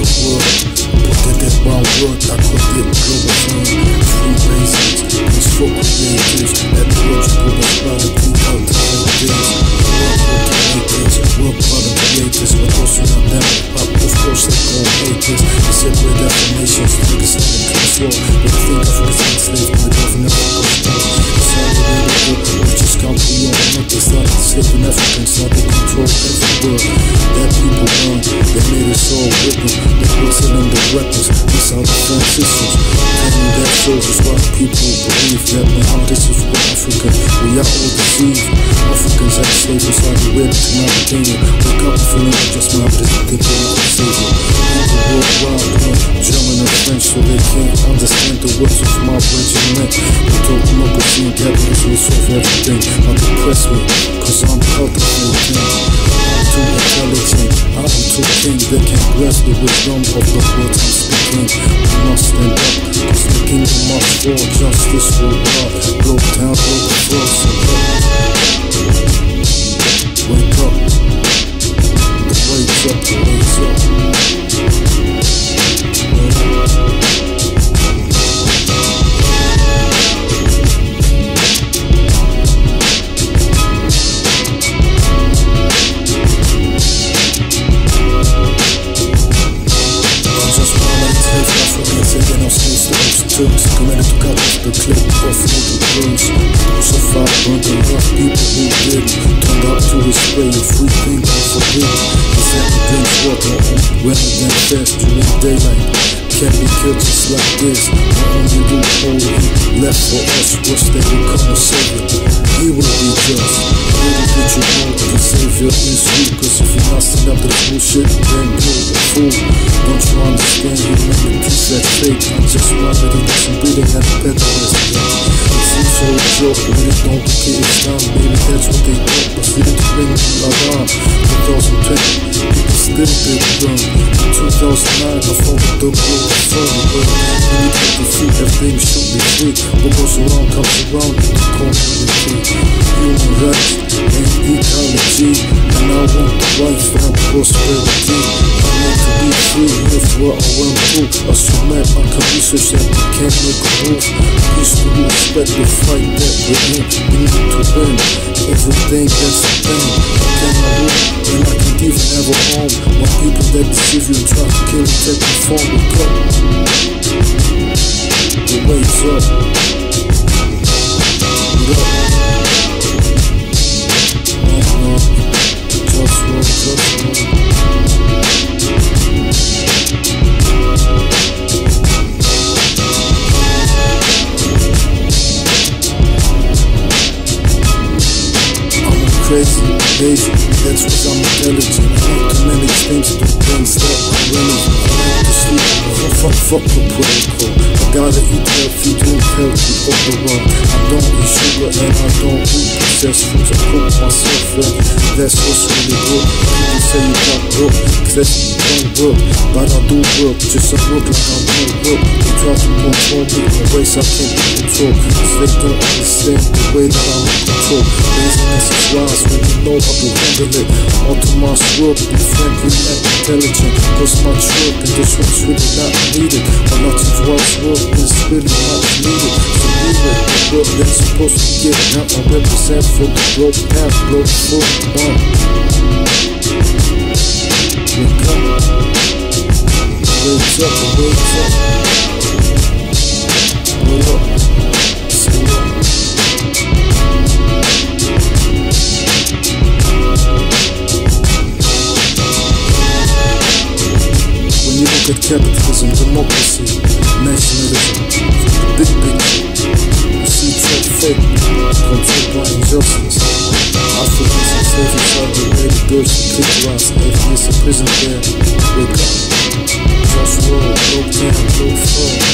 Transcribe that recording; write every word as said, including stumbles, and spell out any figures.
the world. Put that one word, I could get global fame. Free basics, peaceful creators, ecological equality, cultivators. Work with creators, work for the creators, but also not them. But of course they gon' hate this. They said we're defamations, niggas in the class war. But I think Africa's enslaved by the government of the state. It's all the way to go, we just can't be on. Not they started enslaving Africans, now they control every world. That people run, they made us all with them. They put in the weapons, these are the defense systems. Telling that soldiers why people believe that now this is what Africa, we are all deceived. Africans have slaves inside the web to Mauritania. Wake up feeling like just my brothers, thinking like a savior. People worldwide learn German and French so they can't understand the words of my regiment. They talk democracy and capitalism will solve everything. Not depress me, cause I'm cultivating. I'm too intelligent, I'm too king. They can't grasp the wisdom of the words I'm speaking. We must stand up, cause the kingdom must fall. Justice will rise, blow down, blow the floor. So wake up, the wake's up, the wake's up. Turks committed to cut off the clip off with the clothes. So far, burnt the rough people who did. Turned out to his way of free thinking forbidden. He said the drinks water rather than fast during daylight. Can't be killed just like this. The only loophole he left for us was that we come a savior. He will be just. Really did you know the savior is you? Cause if you're not standing up to this bullshit, then you're a fool. Don't you understand? You make the peace that fake. I just wanted to do some breathing at the better rest. It seems so a joke, but it don't get it down. Maybe that's what they thought, but we didn't bring the alarm. twenty twenty, people still did run. In two thousand nine, I found the dope road to further run. When you put the feet, everything should be free. What goes around comes around, you can call me the key. Human rights and ecology, and I want the life and prosperity. I need to be free, live where I want to. As you met, I can research that we can't make a move. Peace to respect the fight that we're in. We need to win everything that's a thing. I cannot move, and I can't even have a home. When people that deceive you and try to kill you, take the phone, wake up. The wake's up. Wake up. Just roll, just roll. Crazy, lazy, that's cause I'm intelligent. I like to manage things, do things that are relevant. I like to sleep, fuck, fuck, fuck the protocol. I gotta eat healthy, drink healthy, overall. I don't eat sugar and I don't eat processed foods. I cook myself well, that's what's really good. People say you got broke, cause that's you don't work. But I do work, just I work like I don't work. They try to control me in ways I can't control. Cause they don't understand the way that I'm in control. Laziness is wise when you know how to handle it. All to my work, be friendly and intelligent. Cause much work and this one's really not needed. A lot of what's work is really not needed. So leave it, the work that's supposed to get. Now I represent for the broke path, broke foot, one. Wake up, wake up, wake up. Roll up, say up. When you look at capitalism, democracy, nationalism, the big picture, you see tech fake, controlled by injustice. Africans and slaves inside the way the girls are kidnapped, atheists in prison there. Wake up, just roll, broke down, broke fall.